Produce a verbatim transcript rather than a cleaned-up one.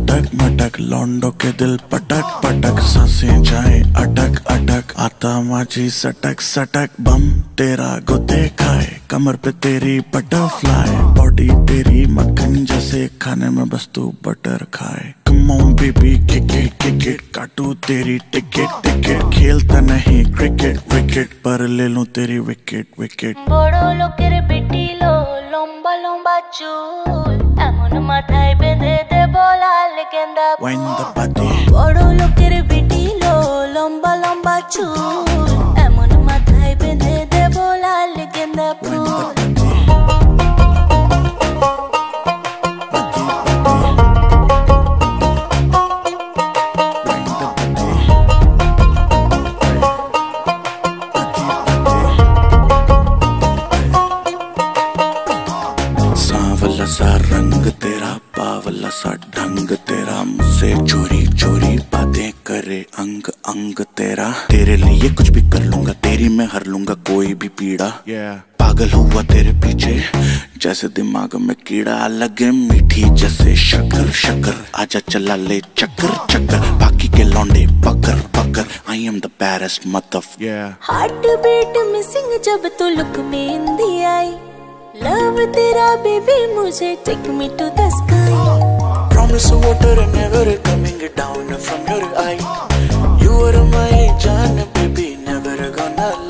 मटक मटक, लौंडों के दिल पटक पटक, सांसें जाए अटक अटक, आता माझी सटक सटक, बम तेरा गुते खाए, कमर पे तेरी बटरफ्लाई, बॉडी तेरी मक्खन जैसे, खाने में बस तू बटर खाए। Come on baby, kick it, kick it, काटू तेरी टिकट टिकट, खेलता नहीं क्रिकेट विकेट, पर ले लूं तेरी विकेट विकेट। बड़ो लोकेर बेटी लो लंबा लंबा चूल, एमन माथाय बेंधे दे बोलाल गेंदा फूल। बड़ो लोकेर बेटी लो लंबा लंबा चूल, एमन माथाय बेंधे दे बोलाल गेंदा फूल। सांवला सा रंग तेरा, बावला सा ढंग तेरा, मुझसे चोरी चोरी बातें करे अंग अंग तेरा, तेरे लिए कुछ भी कर लूंगा, तेरी मैं हर लूंगा कोई भी पीड़ा। yeah. पागल हुआ तेरे पीछे जैसे दिमाग में कीड़ा, लगे मीठी जैसे शक्कर शक्कर, आजा चला ले चक्कर चक्कर, बाकी के लौंडे पकड़ पकड़, I am the baddest mother. Heart beat missing जब तू लुक में इंदी आई, लव तेरा बेबी मुझे take me to the sky. Promise water and never coming down from your eye, you are my जान baby, never gonna